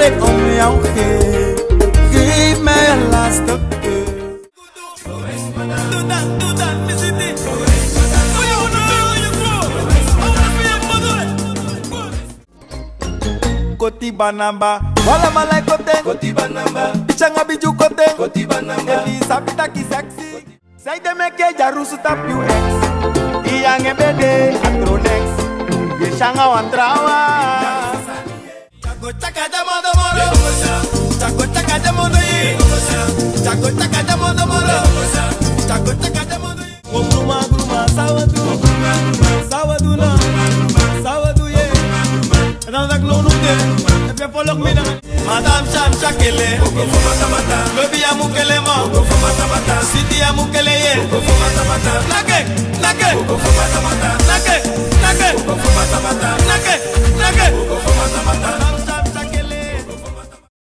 ik om jou geef. Geef mij een laatste kus. Doe dat, missie. Koti banamba, wala malay koteng. Koti banamba, changa biju koteng. Koti banamba, eli sapita ki sexy. Say de meke jarusu tap you ex. Iyange bede atronex. Ye changa wantrawa. Chago chaka jamodo moro. Chago chaka jamodo ye. Chago chaka jamodo moro. Chago chaka jamodo ye. Gruma gruma sawadu. Sawadu na. Sawadu ye. En dan zeg ik nog even volg me dan. Madame Cham Chakele. Baby Amukele mo.